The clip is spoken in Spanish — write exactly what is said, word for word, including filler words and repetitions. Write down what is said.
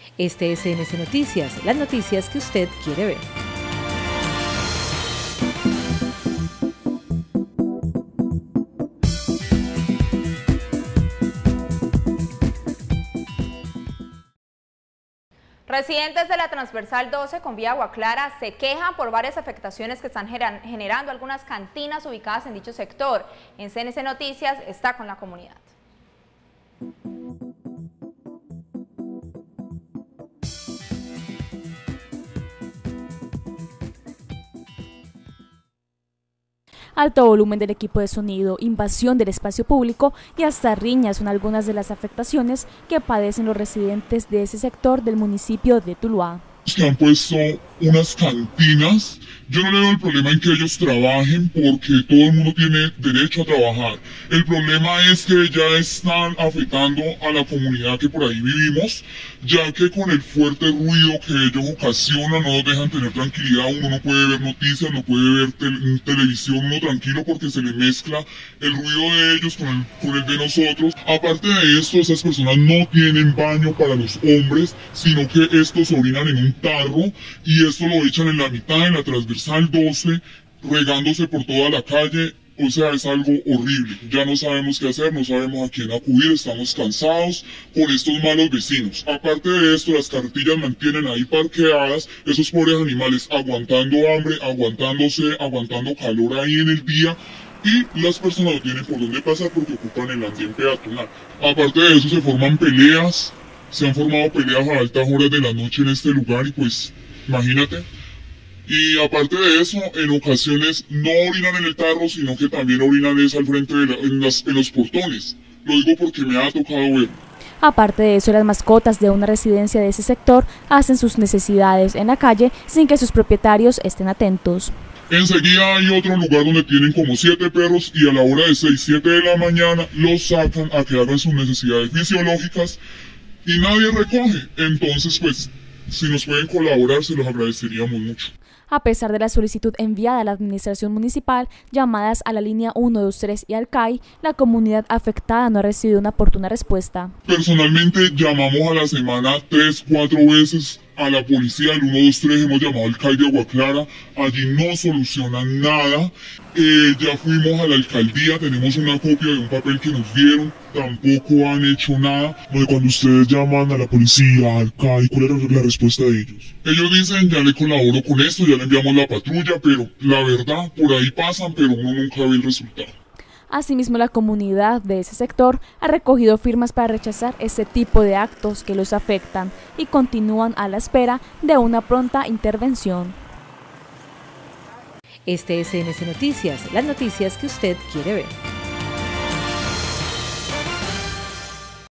Este es C N C Noticias, las noticias que usted quiere ver. Residentes de la Transversal doce con vía Agua Clara se quejan por varias afectaciones que están generando algunas cantinas ubicadas en dicho sector. En C N C Noticias está con la comunidad. Alto volumen del equipo de sonido, invasión del espacio público y hasta riñas son algunas de las afectaciones que padecen los residentes de ese sector del municipio de Tuluá. Que han puesto unas cantinas. Yo no le veo el problema en que ellos trabajen porque todo el mundo tiene derecho a trabajar. El problema es que ya están afectando a la comunidad que por ahí vivimos, ya que con el fuerte ruido que ellos ocasionan no nos dejan tener tranquilidad. Uno no puede ver noticias, no puede ver tel televisión uno tranquilo porque se le mezcla el ruido de ellos con el, con el de nosotros. Aparte de esto, esas personas no tienen baño para los hombres, sino que estos orinan en un tarro y esto lo echan en la mitad, en la Transversal doce, regándose por toda la calle. O sea, es algo horrible. Ya no sabemos qué hacer, no sabemos a quién acudir, estamos cansados con estos malos vecinos. Aparte de esto, las carretillas mantienen ahí parqueadas esos pobres animales aguantando hambre, aguantándose, aguantando calor ahí en el día. Y las personas no tienen por dónde pasar porque ocupan el andén peatonal. Aparte de eso, se forman peleas. Se han formado peleas a altas horas de la noche en este lugar y pues, imagínate. Y aparte de eso, en ocasiones no orinan en el tarro, sino que también orinan es al frente de la, en, las, en los portones. Lo digo porque me ha tocado ver. Aparte de eso, las mascotas de una residencia de ese sector hacen sus necesidades en la calle sin que sus propietarios estén atentos. Enseguida hay otro lugar donde tienen como siete perros y a la hora de seis, siete de la mañana los sacan a que hagan sus necesidades fisiológicas y nadie recoge. Entonces, pues, si nos pueden colaborar, se los agradeceríamos mucho. A pesar de la solicitud enviada a la administración municipal, llamadas a la línea uno dos tres y al C A I, la comunidad afectada no ha recibido una oportuna respuesta. Personalmente llamamos a la semana tres, cuatro veces a la policía, al uno dos tres, hemos llamado al C A I de Agua Clara, allí no solucionan nada. Eh, ya fuimos a la alcaldía, tenemos una copia de un papel que nos dieron, tampoco han hecho nada. Bueno, cuando ustedes llaman a la policía, al C A I, ¿cuál era la respuesta de ellos? Ellos dicen, ya le colaboro con esto, ya le enviamos la patrulla, pero la verdad, por ahí pasan, pero uno nunca ve el resultado. Asimismo, la comunidad de ese sector ha recogido firmas para rechazar este tipo de actos que los afectan y continúan a la espera de una pronta intervención. Este es C N C Noticias, las noticias que usted quiere ver.